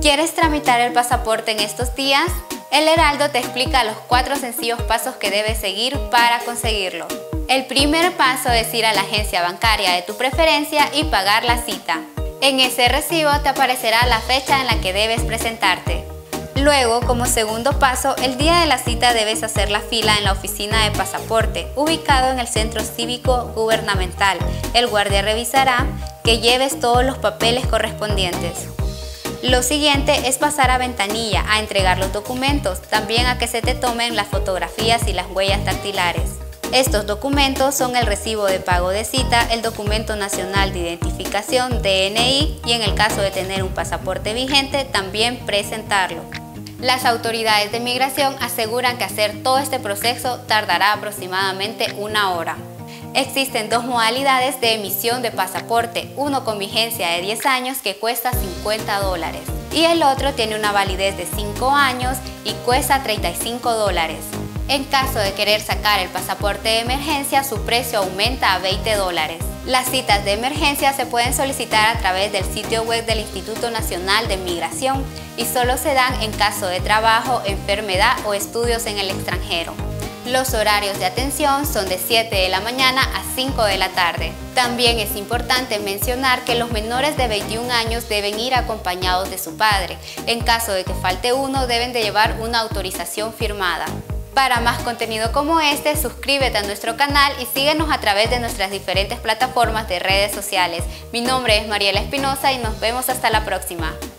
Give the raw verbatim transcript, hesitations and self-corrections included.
¿Quieres tramitar el pasaporte en estos días? El Heraldo te explica los cuatro sencillos pasos que debes seguir para conseguirlo. El primer paso es ir a la agencia bancaria de tu preferencia y pagar la cita. En ese recibo te aparecerá la fecha en la que debes presentarte. Luego, como segundo paso, el día de la cita debes hacer la fila en la oficina de pasaporte, ubicado en el Centro Cívico Gubernamental. El guardia revisará que lleves todos los papeles correspondientes. Lo siguiente es pasar a ventanilla a entregar los documentos, también a que se te tomen las fotografías y las huellas dactilares. Estos documentos son el recibo de pago de cita, el documento nacional de identificación D N I y en el caso de tener un pasaporte vigente, también presentarlo. Las autoridades de migración aseguran que hacer todo este proceso tardará aproximadamente una hora. Existen dos modalidades de emisión de pasaporte, uno con vigencia de diez años que cuesta cincuenta dólares y el otro tiene una validez de cinco años y cuesta treinta y cinco dólares. En caso de querer sacar el pasaporte de emergencia, su precio aumenta a veinte dólares. Las citas de emergencia se pueden solicitar a través del sitio web del Instituto Nacional de Migración y solo se dan en caso de trabajo, enfermedad o estudios en el extranjero. Los horarios de atención son de siete de la mañana a cinco de la tarde. También es importante mencionar que los menores de veintiún años deben ir acompañados de su padre. En caso de que falte uno, deben de llevar una autorización firmada. Para más contenido como este, suscríbete a nuestro canal y síguenos a través de nuestras diferentes plataformas de redes sociales. Mi nombre es Mariela Espinosa y nos vemos hasta la próxima.